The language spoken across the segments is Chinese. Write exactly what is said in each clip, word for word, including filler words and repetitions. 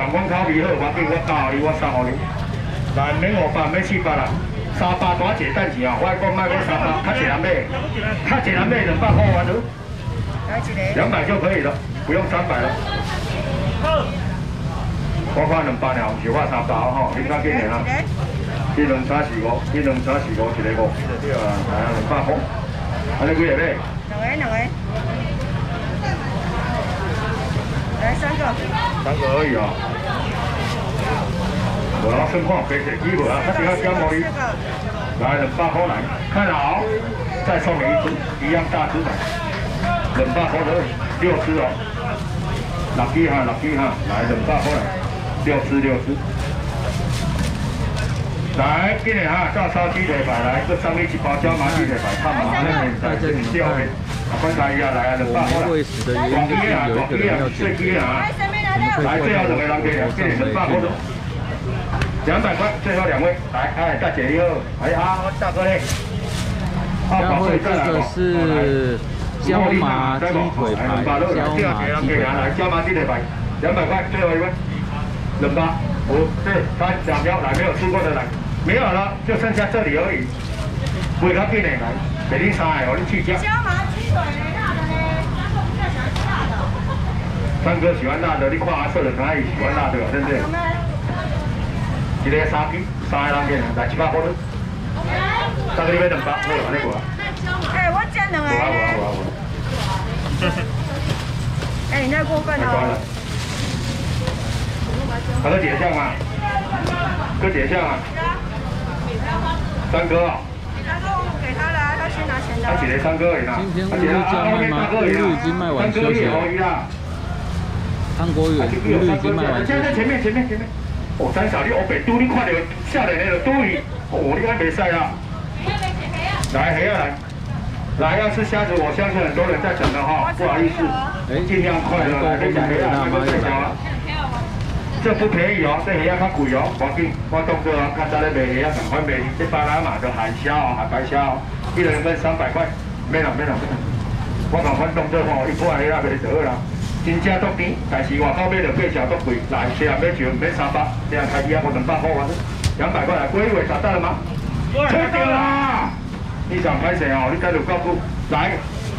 讲讲口味好，我叫我教你，我送互你。来，免五百，免四百啦。 三百多一等钱哦，我讲卖我三百，较济人买，较济人买两百块完了，两百就可以了，不用三百了。我看两百了，唔是我三百吼，你较紧点啊。一两三四五，一两三四五，一个五，对啊，来两百块。安尼几个买？ 两个两个。来三个。 三个而已哦。 我要生化肥水机会啊，他只要加毛衣，来两百块来，看好，再送你一只一样大只的，两百块的六只哦，六支哈，六支哈，来两百块来，六只六只，来今年哈照烧鸡腿排来，这上面一包椒麻鸡腿排，看嘛，那边在这里掉的，观察一下来两百块来，广鸡啊，广鸡啊，碎鸡啊，来最后两个人给两，给你两百块的。 两百块，最后两位来，哎，大姐你好，哎好，大哥嘞。 佳慧，这个是椒麻鸡腿排，椒麻鸡腿排， 椒麻鸡腿排，两百块，最后一位，两百五四三两标来，没有吃过的来，没有了，就剩下这里而已。不会他变脸来，给你三个，我你去加。 椒麻鸡腿辣的呢，三哥比较喜欢吃辣的。 三哥喜欢辣的，你看阿色的他也喜欢辣的，对不对？ 一个三支，三个人给来一百块了。三个你买两百，好，安尼过啊。 哎，我捡两个。 有啊有啊有啊有啊。 哎，你太过分了。 还有几项啊？搁几项啊？三哥啊。 三哥我给他了，他去拿钱的。 他几个三哥而已啦。 今天乌日酱卖吗？乌日已经卖完休息了。韩国语，乌日已经卖完休息。 前面前面前面。 哦，三小你黑白拄，你看到少年的就拄伊，哦，你看袂使啊！来，黑啊来，来要吃虾子，我相信很多人在等的哈，不好意思，尽量快的来，别讲黑啊，别太小了。这不便宜哦，这黑啊较贵哦，我紧，我动作哦，看到咧卖黑啊，赶快卖，这巴拉嘛就海虾哦，海白虾哦，一人分三百块，免啦免啦免啦，我赶快动作吼，一块黑啊卖就好啦。 真正足甜，但是外口买就价钱足贵。来，虽然买就买三百，这样开机啊，我两百块完，两百块来，几位找到了吗？找到啦！你想拍谁哦？你该有告诉来，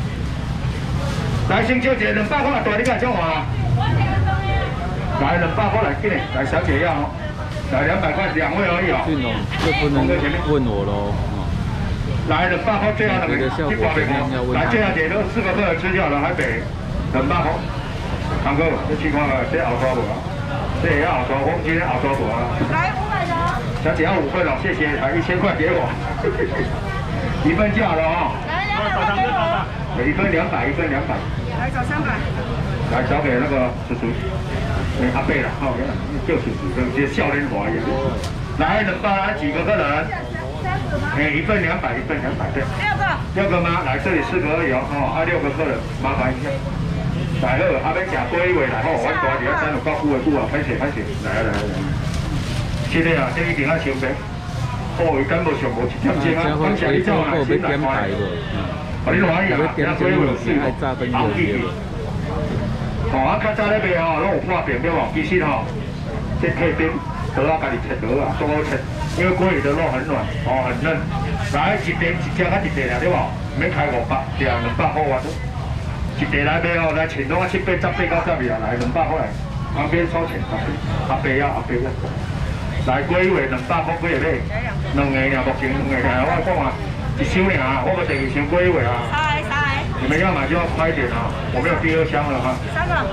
来先小姐两百块大，你敢讲话？来两百块来，给你，来小姐要哦，来两百块，两位而已哦。 俊龙，这不能问我喽。 来两百块，最后两个，你挂没过？来，最后姐都四个客人吃掉了，还得两百块。 堂哥，这情况啊，这熬多无啊？这也要熬多，我们今天熬多无啊？ 来五百的。 小姐要五份了，谢谢，来一千块给我，一份价了啊。 来两百块给我。 一份两百，一份两百。 来找三百。 来找给那个叔叔，哎阿伯了，好，叫叔叔，跟这少年华一样。来两百来几个客人？哎，一份两百，一份两百，对。 六个。 六个吗？来这里四个而已哦，哦，啊六个客人，麻烦一下。 来好，阿要食多一位来吼，我大姐等有够久的久啊，歹势歹势，来啊来啊来！这个啊，这一定要收费。哦，伊敢无上无一点钟啊，感谢你这样来先来看。哦，你欢喜啊，今多一位有水哦，好记记。哦，啊较早咧卖吼，拢有破病了哦，其实吼，这客边得啊，家己切得啊，多好切，因为鲑鱼的肉很软，哦很嫩。来一碟一只较一碟啦，对无？免开五百，对啊，两百块完。 一地来买哦，来请拢啊七八十八九十二啊，来两百块来，旁边收钱，阿伯啊阿伯啊，来几位两百块几个买？两个尔，目前两个尔，我讲啊，一箱尔，我们等于箱几位啊？ 三个三个。 你们要买就要快一点啊，我们有第二箱了哈。 三个。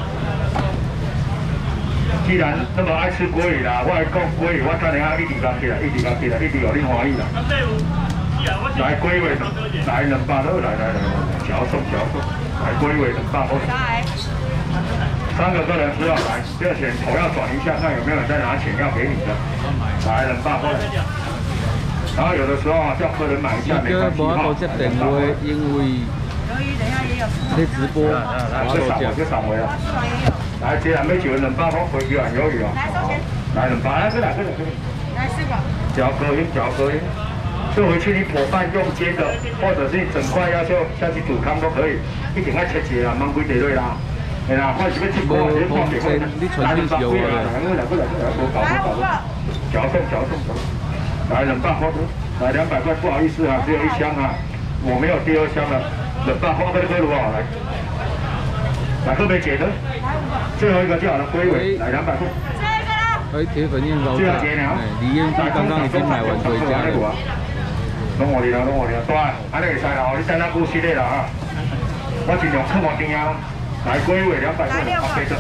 既然那么爱吃鲑鱼啦，我来讲鲑鱼，我等下一直讲起来，一直讲起来，一直有你欢喜啦。来几位，来两百多，来来来，嚼送嚼送。 来归位两百块，三个客人吃要来，这个钱头要转一下，看有没有人在拿钱要给你的。来两百块，然后有的时候啊叫客人买一下没关系哈。 因为在直播， 来这上回这上回啊。来，既然没酒，两百块回去啊，鱿鱼啊。 来收钱。 来两百，来这来这来这来。 来四个。 嚼隔音，嚼隔音。 就回去你伙伴用煎的，或者是你整块要求下去煮汤都可以，一定要切切啦，慢几地类啦。 哎呀，我是要吃锅，先放点火。来两百块啊！来来来来来，我搞我搞我。嚼送嚼送嚼。来两百块，来两百块，不好意思啊，只有一箱啊，我没有第二箱了。两百块，这个多少来？来喝杯解的，最后一个就好了，龟尾来两百块。 哎，铁粉燕高价，哎，李彦斌刚刚已经买完回家了。 拢我哋啦，拢我哋啦，多啊，安尼会使啦，哦，你等咱估系列啦哈。我尽量客望定啊，来龟尾两百块，八百个。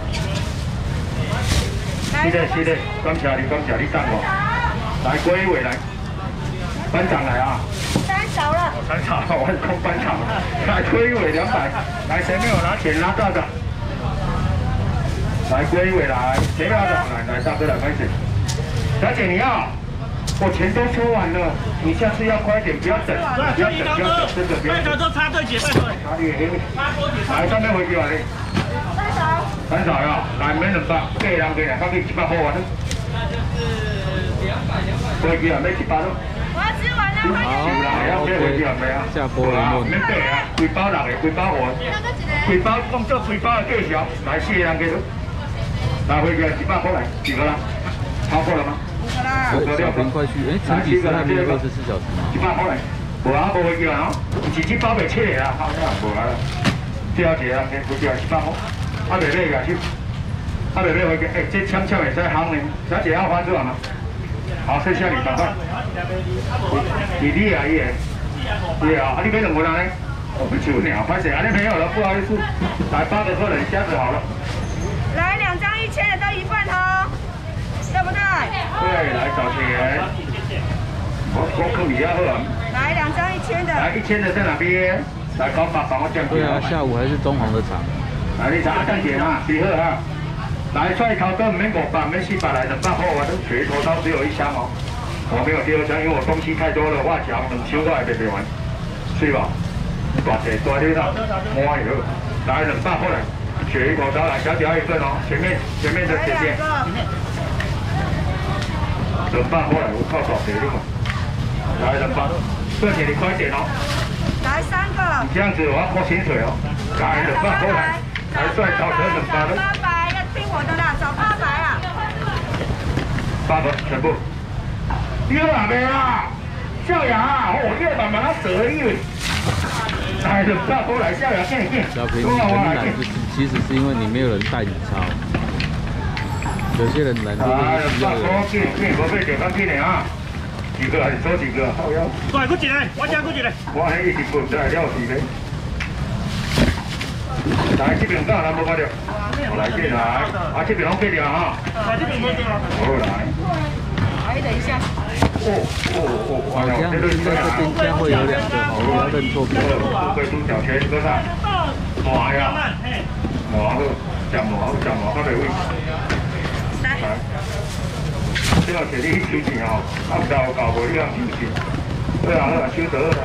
系列系列，感谢你，感谢你赞我。来龟尾来，班长来啊。 三勺了。 三勺，我是空班长。来龟尾两百，来谁没有拿钱拿大的？来龟尾来，谁要的？来来大哥来开始。小姐你要？我钱都收完了，你下次要快点，不要等，不要等，不要等，真的不要等。 都插队解放了。 哪里？来上面回去哪里？ 三勺。 三勺呀，来没两百，给人给人，到底一百块完了。回去啊，没七八了。 我要吃完了，快点。 好，回去啊，没啊。 下波了， 没给啊，规包六个，规包我，规包当做规包的计数，来四个人给你。来回去一百块来，几个了？超过了吗？ 小平快去，哎，陈几时还没有二十四小时吗？ 一百块来，无啊，无回去啊，一只包袂切的啦，好呀，无啊啦。最后一个人先回去啊，一百块，啊袂买个去，啊袂买回去，哎，这枪枪会使夯呢，小姐要发出来吗？好，剩下你赶快。弟弟啊，伊个，伊啊，啊你买两个人呢？我不求你啊，拍谁？啊你没有了，不好意思，来八个客人，这样子好了。 来两张一千的都一份哦。对不对？ 对，来找钱。我我可比较好啊。 来两张一千的。 来一千的在哪边？来高把帮我降。 对啊，下午还是中红的场。 来你查降钱啊，几号啊？来帅头哥，免五百，免四百，来两百块，我都锤头刀只有一箱哦。我没有第二箱，因为我东西太多了，我讲两箱我也卖不完，是吧？大姐大你啦，摸以后来两百块来，锤头刀来，小姐要一份哦，前面前面的姐姐。两百块来，我靠大姐你嘛，来两百，这姐你快点哦。 来三个。 你这样子我要扣薪水哦。来两百块来，来帅头哥两百了。 八百要听我的啦，找八百啊。 八个全部。第二哪边啊？笑阳啊，我越把把它折一。来两百块来，笑阳见见。 小平，你很懒，是其实是因为你没有人带你抄。有些人懒，就是需要有人。 几几无买就较紧的啊，几个还是做几个？好呀。 过来，过一个，我家过一个。 我迄一直分出来了是咩？来这边干咱无看到，来这来，啊这边拢给掉哈。 来这边没掉。 好来。 哎，等一下。 哦哦哦， 好像现在这边将会有两个，不要认错别人。 贵州小圈多少？麻呀，麻好，酱麻好，酱麻较袂味。来，这个是你收钱哦，啊唔知有搞无你通收钱。好啊好啊，收得了。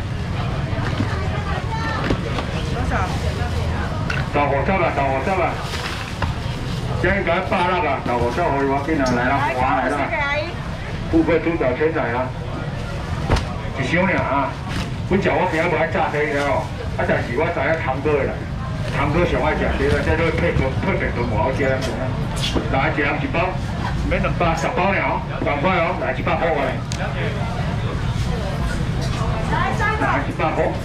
多少？ 十五十啦，十五十啦。今日百六啊，十五十可以我见啊来啦，华来啦。富贵猪脚圈仔啦，一箱尔啊。阮食我平常无爱炸鸡了哦，啊但是我知影汤哥的来，汤哥上爱食这个，这个配个配面都无好食啦。来一人一包，免两百，十包了哦，赶快哦，来一百块来。 来三个。 来一百块。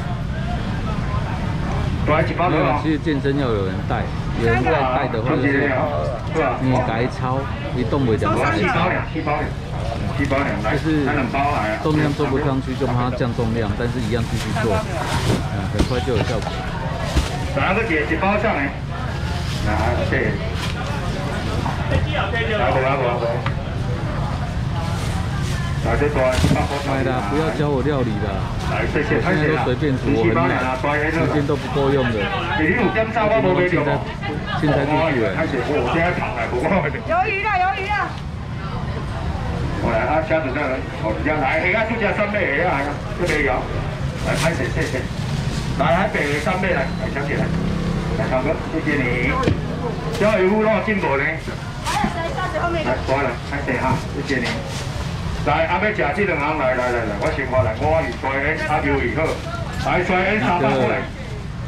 来一包了。 其实健身要有人带，有人在带的话就是你改抄，你动不了。 七包两，七包两。 就是重量做不上去，就怕它降重量，但是一样继续做，嗯，很快就有效果。 拿个姐一包上来，拿对，来不来不来不来，来这多， 买的不要教我料理的， 来谢谢， 我现在都随便煮，我很懒，时间都不够用的。 你有点炸我无买着哦， 现在继续了。 我现在躺来不过。 鱿鱼了，鱿鱼了。 我来啊，虾子这人，好，这样来，黑啊，就加三倍黑啊，这边有，来拍谁谢谢，来来北三倍来，来小姐来，来唱歌，谢谢你，小鱼糊肉进步呢， 还有谁下子后面？ 来过来，拍谁哈，谢谢你，来阿要吃这两行，来来来来，我先过来，我是衰 N 阿刘以后，来衰 N 三百过来，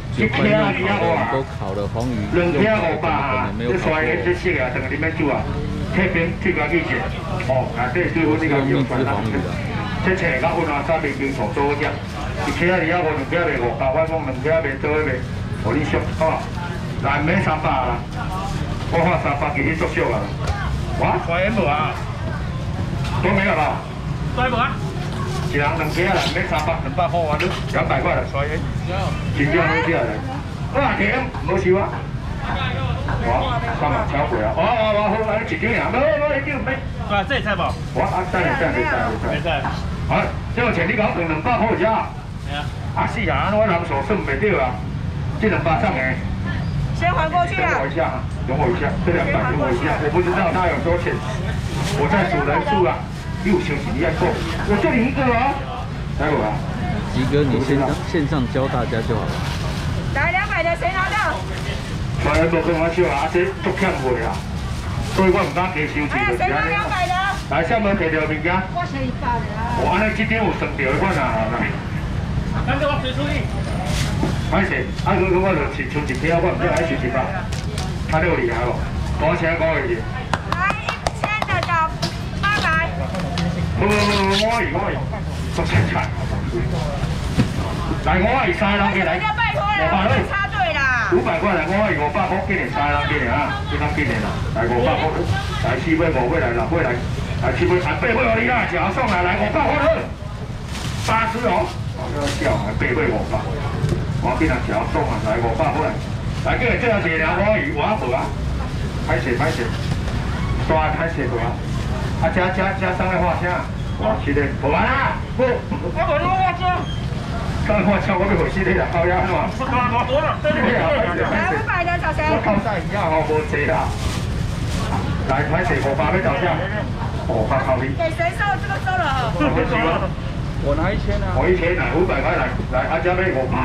九块肉烤的都烤了黄鱼， 两片用五百啊，这衰的这色啊，等你们煮啊，这边这个季节，哦，啊，这对我这个有关啦。这车甲阮阿三面边做做只，一车二啊五两片卖五百，我讲两片卖做卖，互你俗好，来免三百啦，我看三百其实足俗啊。哇，衰无啊？都没有啦。 衰无啊？ 一人两片啦，免三百，两百块啊，你两百块啦，衰的。真正好食嘞。我啊甜，无收啊。我三万超过啊！我我我好，安尼一张呀，无无一张免。 啊，这菜无？ 我啊，等下等下等下。 没菜。 好，这个钱你讲赚两百块只。 系啊。 啊是啊，我人手算袂对啊。这两百上诶。 先还过去啊！ 等我一下，等我一下，这两百等我一下，我不知道他有多钱。我在数人数啊，又休息一下够，我就你一个哦。待会啊。 吉哥，你线上线上教大家就好了。 来两百的谁拿到？ 传人无跟我收啊，这足欠货啊，所以我唔敢加收钱。 哎呀，谁拿两百的？ 来，下面摕到物件。 我先一百的啊。 我安尼这张有算到的款啊，来。 跟着我随出去。 歹势，啊，如果我就出出一票，我唔知爱收一百，他六厉害无？多少五个亿？ 来一千的找八百。 不不不不，我以我以，足惨惨。来，我以三人给来，五百块。 插队啦。 五百块来，我以五百块给你三人给你啊，非常给你啦。来五百块，来四尾五尾来，六尾来，来七尾，来八尾我你啦，假送来，来五百块了，八十哦。我这笑啊，八尾五百。我给人只要送啊，来五百块来，来叫你这样子两我鱼我无啊，歹势歹势，大歹势大，啊加加加上来画啥？哇，是的，无完啦，不， 我无你我吃。 上画枪我要回去你啦，靠呀，是嘛？ 不干我多了，对对对。 来五百的找谁？ 我靠晒一样哦，无济啦。来歹势五百要找啥？五百靠你。 给谁收？这个收了我收了。 我拿一千啊！ 我一千来五百块来，来阿姐买五百。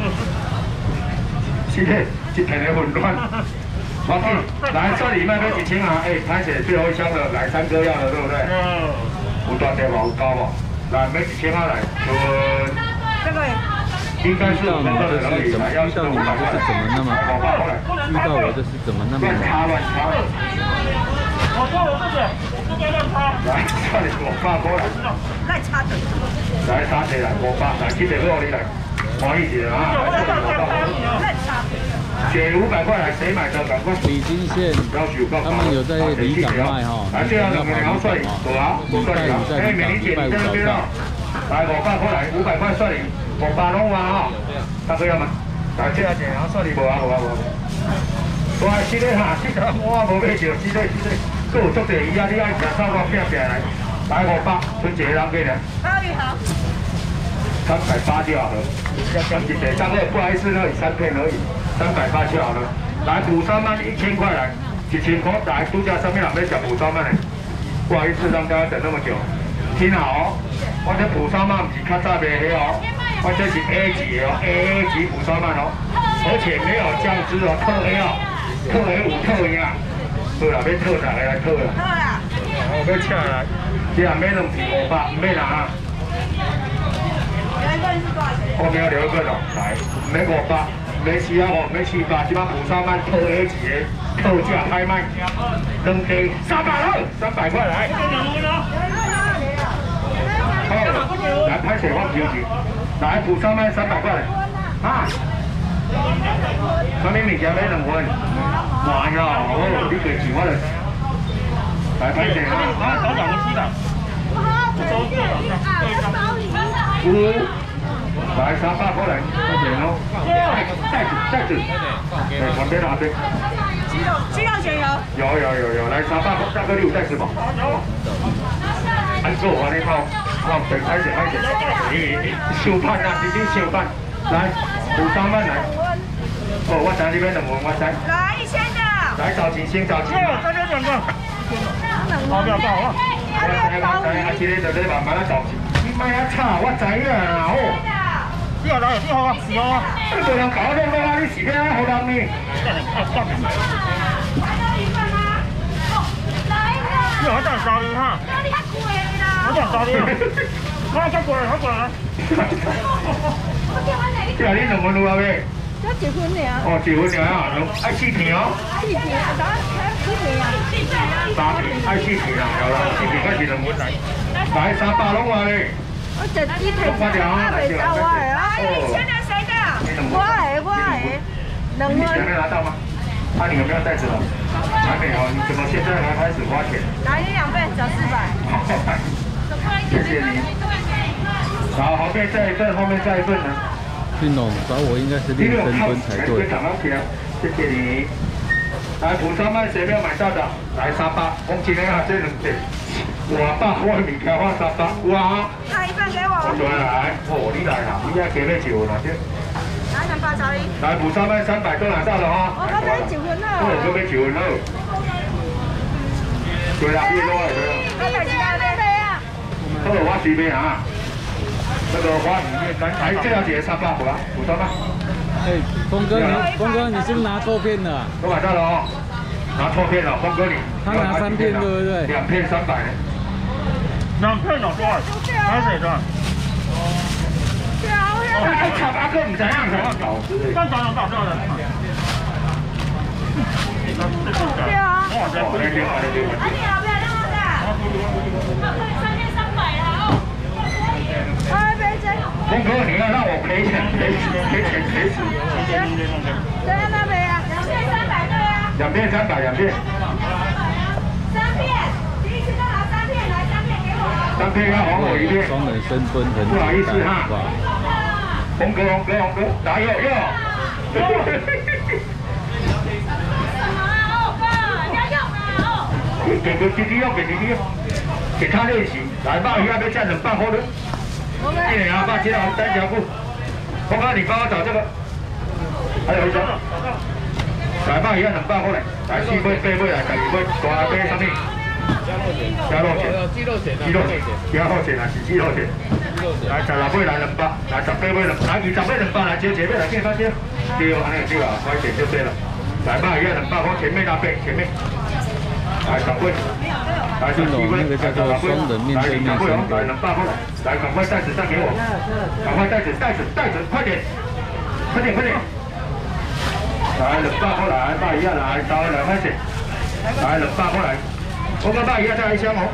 是的，一片的混乱。我给，来这里卖卖一千啊！哎，拍起最后一箱的，来三哥要的，对不对？ 嗯。 有大条无？有高无？来卖一千块来，就这个应该是五百块而已，来要是五百块。五百块来。 遇到我这是怎么那么乱插乱插。 我说我这个，这个乱插。 来，这里五百块来。 来插队。 来三车来，五百来，七百块你来，欢喜一下啊！ 来插队。 写五百块来，谁买的赶快。 李金线，他们有在离港卖哈， 来，这样两个两算你，多啊，不算你啊。哎，美玲姐你在那边哦。来五百块来，五百块算你，五百弄完哈。大哥要吗？来，这样子然后算你无啊无啊无。哇，这个哈，这个我无买着，这个这个，佫有足济鱼啊！你爱食啥我拼拼来，来五百，剩一个人给你。 鲍鱼好。 三百八就好了，将一百张二，不好意思，那里三片而已，三百八就好了。来补三万一千块来，一千块来度假上面哪边想补三万呢？不好意思让大家等那么久，听好哦，我这补三万不是较早卖的哦，我这是 A 级哦 ，A A 级补三万哦，而且没有酱汁哦，特 A 哦，特 A 五特一啊，对啦，要特哪个来特啦？ 好啦。 我要请来，这样买两片五百，唔买啦。后面留一个咯，来，没五百，没七啊五，没七八，即摆补三万特 A 级的特价拍卖，两地三百了，三百块来。好，来拍水放酒钱，来补三万三百块来，啊，什么物件买两份？哇呀，哦，你给钱我来，来拍水啊， 来找两个鸡的。 五。来三百块来，快点哦！袋子袋子，对，旁边哪边？ 鸡肉鸡肉卷有。 有有有有，来三百块，大哥你有袋子吗？有。按做完你泡，我等开始开始，你收盘啊，直接收盘，来五三万来。哦，我知你要两份，我知。 来一千的。 来找钱先找钱。 再来两个。好不要到啊！ 我知我知，啊，今日就你慢慢来找钱，你莫啊吵，我知影啦吼。 你好来，你好啊，是啊。 你不能搞这个啊！你是要好人呢？ 你好等烧鱼哈？我等烧鱼。我再过来，我过来。 这你两份有啊未？ 才一分尔。 哦，一分尔啊，爱四片哦。 四片，咱才四片啊。 三片，爱四片啊，有啦，四片开始两分来。来三百拢话咧。 我一支提一支，啊袂走我的啊！你钱来谁的？我的，我的。两分。 你钱没拿到吗？啊，你有没有袋子了？还没有，你怎么现在才开始花钱？ 来你两份，找四百。 谢谢你。好，后面再一份，后面再一份呢。 俊龙找我应该是练深蹲才对。 谢谢你。来，蒲烧麦谁没有买到的？来三八，我今天啊这两件，哇百块物件花三八，哇！ 派一份给我。 我转来，哦，你来啦，你要给咩酒啦？ 来两包找你。 来，蒲烧麦三百都拿到了哈。 我刚才九分了。 对，这边九分了。对啦，别多了，对啦。 我买几袋呗啊？ 好，我随便啊。那个花里面，来，来这条姐三百好了，蒲烧麦。 哎，峰哥，你峰哥，你是不是拿错片了？ 都买到了哦，拿错片了，峰哥你。 他拿三片对不对？ 两片三百。 两片有多少？还是多少？ 对啊，我要哎，炒八个唔知样，炒搞之类。 刚找到找到的。 对啊。 哦，这边电话，这边电话。 啊，你要不要那么大？三片三百了哦。哎，别这。 峰哥，你要让我赔钱赔死赔钱赔死。 对啊，那边啊，两片三百对啊。 两片三百，两片。 三片，第一次都拿三片，来三片给我。 三片要还我一片。 双人深蹲很不好意思哈。峰哥，峰哥，峰哥，打有有。 什么啊，欧巴，要用啊哦。 给个弟弟要给弟弟，给他练习。来吧，要不要站两半后的？一人啊，把接到单条布。峰哥，你帮我找这个。还有一张。来吧，一样两半后来。来，四杯背背来，第二杯大杯上面。加肉钱，鸡肉钱，鸡肉钱，加肉钱啊，是鸡肉钱。来，十六杯来两百，来十八杯两，来二十杯两百，来接前面来见他接。对哦，安尼对啊，快点就对了。来吧，一样两百，往前面那边，前面。来十杯。来十七杯，来十八杯，来十八杯，来两百后来，来赶快袋子上给我，赶快袋子，袋子，袋子，快点，快点，快点。来两百后来，把一样来，稍微来开始。来两百后来。我个把一下再来一箱哦，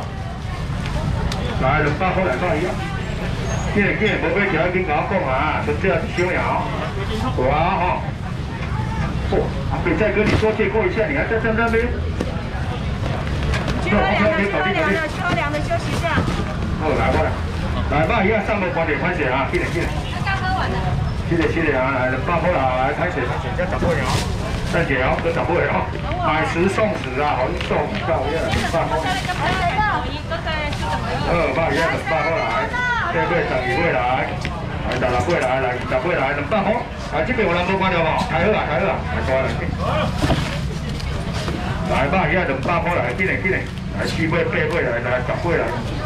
来两百块来把一下，既然既然无买条紧甲我讲啊，纯粹是小鸟，哇哈，哦，阿北再跟你说借过一下，你还在在那边， 去喝凉的，去喝凉的，去喝凉的，休息一下。 好，来过来，来把一下上面观点拍水啊，记得记得。 刚喝完的。 记得记得啊，来两百块来拍水拍水，要十块哦。三姐哦，跟十块哦，买十送十啊，好送到一两百块。二百一两百块来，这边十二块来，来十六块来，来二十块来，两百块。来这边有人无关了无？开好啊，开好啊，来过来。来吧，一两百块来，进来进来，来四块八块来，来十块来，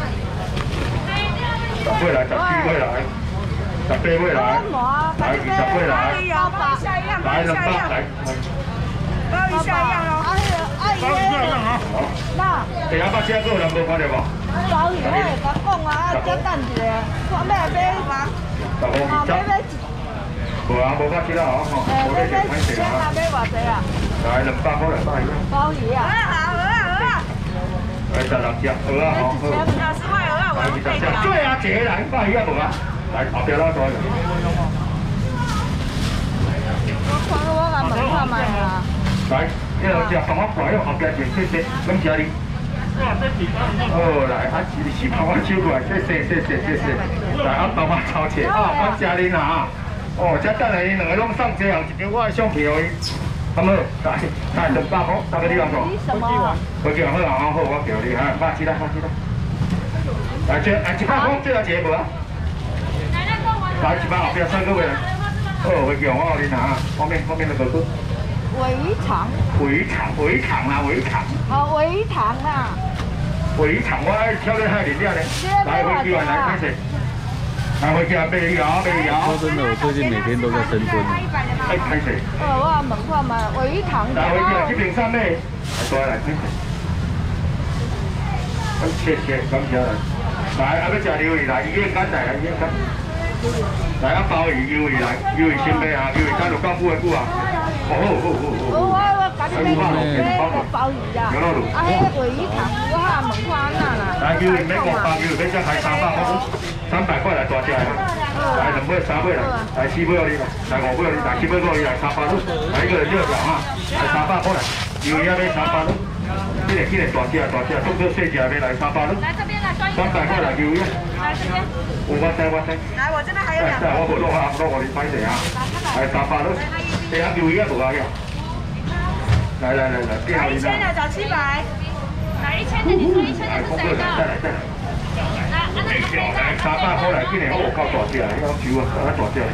十块来，十四块来，十八块来，来二十块来，来两百来。 包一下一样咯，阿姨阿姨， 好， 那第二百只个人无看到无？ 包鱼我会甲讲啊，再等一下，看要买吗？ 十五二十。无啊，无法知道哦，吼，无咧就歹势啊。 买偌济啊？ 来两百块来包鱼啊。 包鱼啊？好啊好啊。 来十六只，好啊好。 二十块好啊，我二十只。 对啊，这个来包鱼啊无啊？来后边拉多一个。 我看我甲问看卖啊。来， 这两只帮我挂喺后边前，谢谢，感谢你。哦，来，啊是是帮我手过来，谢谢谢谢谢谢。来，啊帮我抄钱啊，感谢你啦。哦，这等下两个拢送这样一张我的相片给你。好冇？来，来两百块，大个地方做。 什么？ 我叫好啊，好，我叫你哈，马起来，马起来。来，这来一百块，这条钱无啊？来一百后边三个位来。哦，我叫我你拿，后面后面那个哥。 围场。 围场，围场啊，围场。 哦，围场啊。 围场，我爱跳得太灵了呢。来回去玩来开始。来回去啊，背摇背摇。 说真的，我最近每天都在深蹲。 哎，开始。 呃，我问看嘛，围场。 来回去啊，这边上面。来过来开始。谢谢，感谢来。来，阿要吃榴莲来，医院干来，医院干。 来啊，鲍鱼、鱿鱼来，鱿鱼先买啊，鱿鱼咱就到久的久啊。哦哦哦哦哦。 我我赶紧买个鲍鱼啦。 有路路。 啊，迄个鱼汤我哈问看安那啦。 来鱿鱼免五百，鱿鱼免才开三百块，三百块来大只的。来两尾、三尾来，来四尾你来，来五尾你来，七尾五你来三百路，来一个人六条哈，来三百过来，鱿鱼要买三百路。 这个这个大只大只，动作细只要来三百咯。来这边来，三百块来鱿鱼。来这边。有我知我知。来，我这边还有两个。我不弄啊，不弄我你拍谁啊？来三百咯。这样鱿鱼也不高了。来来来来，变好一千的找七百。来一千的，你说一千的是谁的？再来再来。来，来三百块来，今年我靠大只啊，要求啊，要大只。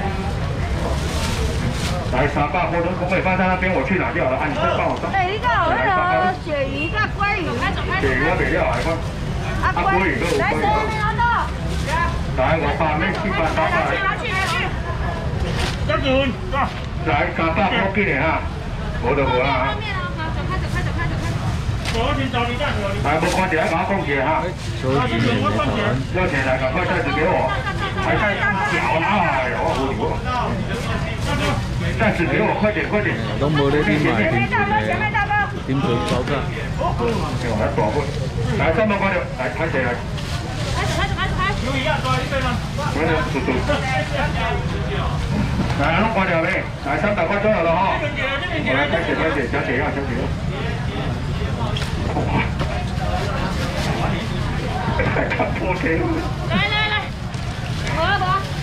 来三百块，我可以放在那边，我去拿掉了。啊，你再帮我上。哎，你个有那个鳕鱼跟鲑鱼，鳕鱼我没料，还讲。啊，鲑鱼都有鲑鱼。来，我把那七百三百。拿去拿去拿去。一件，来三百块给你哈，我就无啦哈。走开走开走开走开。我先找你干，来，不关起来，给我放起来哈。 收几年的团。 要钱来，赶快袋子给我。还带脚呢，哎呦，我服了。 袋子给我，快点快点！ 拢无咧点买，点点做包装。 给我来大份，来三百块了，来开起来。开始开始开始开！有鱼啊，抓一对吗？没有，叔叔。来，弄关掉没？来三百块就好了哈。我来开始开始，加血药加血药。看破天。来来来，我我。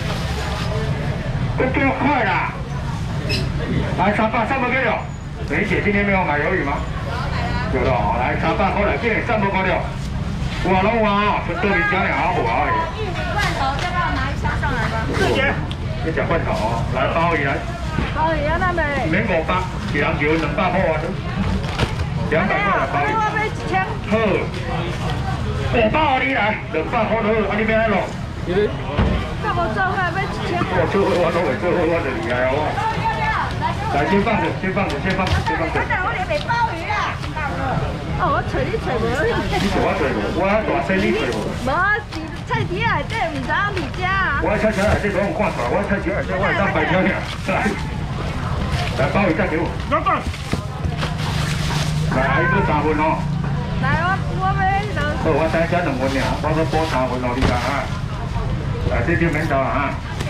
这变快了。 来三百，三百给了。梅姐今天没有买鱿鱼吗？有的哦，来三百过来，给你三百块了。哇龙哇，这豆米浆两好火啊！ 玉米罐头，要不要拿一箱上来吧？ 四姐，你讲罐头哦，来鲍鱼来。 鲍鱼要那么？ 免五百，一人就两百块啊都。两百块来鲍鱼。 我买一千。 好。五百你来，两百块都好，啊你免来咯。因为。 那我做伙买一千。 我做伙我都会做伙，我就厉害哦。 来，先放着，先放着，先放着，先放着。我哋卖鲍鱼啦。哦，我找你找无。你找我找无？我大生你找无？无，菜市内底唔知你家啊。我菜市内底都用看出来，我菜市内底我係當白條嘅。來，來鲍魚再給我。兩份。來，呢都三份哦。來，我我買兩。好，我等下兩份呀，我都補三份落嚟啦嚇。來，這條免到啦嚇。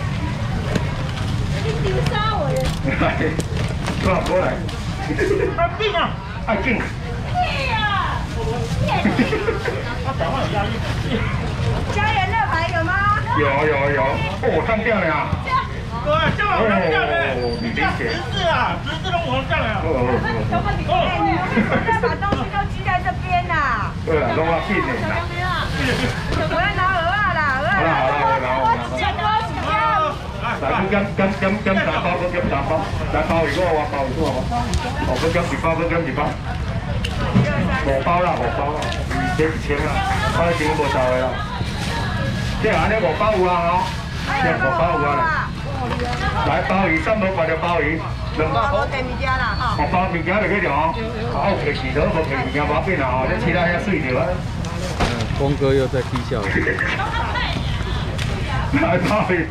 你丟沙我耶！来，过来过来。啊劲啊！啊劲！对呀！家人乐牌有吗？有有有，哦，上吊了呀！对，这往上吊的。你理解？十字啊，十字都往上了。哦哦哦。哎，你为什么把东西都积在这边呐？对啊，弄到地里了。我要拿鹅啊啦，鹅啊！好了好了，我拿。来，佢减减减减三包，佢减三包，来鲍鱼我我鲍鱼我我，哦，佢减一包，佢减一包，五包啦，五包啦，这一千啦，我已经无收的啦。这安尼五包有啊吼，这五包有啊啦。来鲍鱼，三百块条鲍鱼，两包。我订物件啦吼。哦，包物件就去着哦，哦，摕石头，无摕物件无要紧啦吼，这其他遐水着啊。 嗯，光哥又在踢笑了。 来鲍鱼。